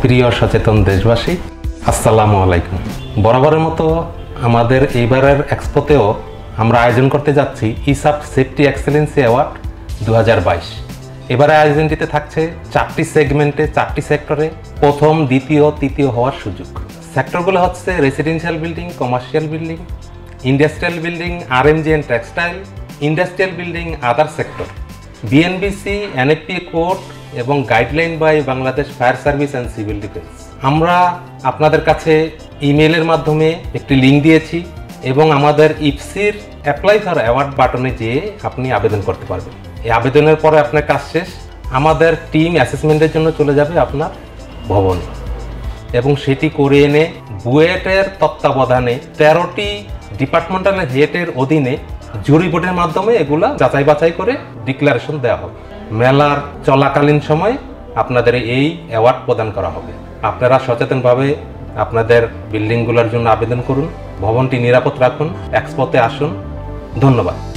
প্রিয় সচেতন দেশবাসী, আসসালামু আলাইকুম। বরাবরের মতো আমাদের এইবারের এক্সপোতেও আমরা আয়োজন করতে যাচ্ছি ইসাপ সেফটি এক্সেলেন্সি অ্যাওয়ার্ড 2022। এবারে আয়োজনটিতে থাকছে 4টি সেগমেন্টে 4টি সেক্টরে প্রথম, দ্বিতীয়, তৃতীয় হওয়ার সুযোগ। সেক্টরগুলো হচ্ছে residential building, commercial building, industrial building, RMG and textile, industrial building, other sector, BNBC, NFP code এবং guideline by Bangladesh fire service and civil defence. আমরা আপনাদের কাছে ইমেলের মাধ্যমে একটি লিঙ্ক দিয়েছি এবং আমাদের ইফসির অ্যাপ্লাই ফর অ্যাওয়ার্ড বাটনে যেয়ে আপনি আবেদন করতে পারবেন। এই আবেদনের পরে আপনার কাজ শেষ, আমাদের টিম অ্যাসেসমেন্টের জন্য চলে যাবে আপনার ভবন এবং সেটি করে এনে বুয়েটের তত্ত্বাবধানে 13টি ডিপার্টমেন্টাল হেডের অধীনে জুরি বোর্ডের মাধ্যমে এগুলা যাচাই বাছাই করে ডিক্লারেশন দেওয়া হবে। মেলার চলাকালীন সময় আপনাদের এই অ্যাওয়ার্ড প্রদান করা হবে। আপনারা সচেতনভাবে আপনাদের বিল্ডিংগুলোর জন্য আবেদন করুন, ভবনটি নিরাপদ রাখুন, এক্সপোতে আসুন। ধন্যবাদ।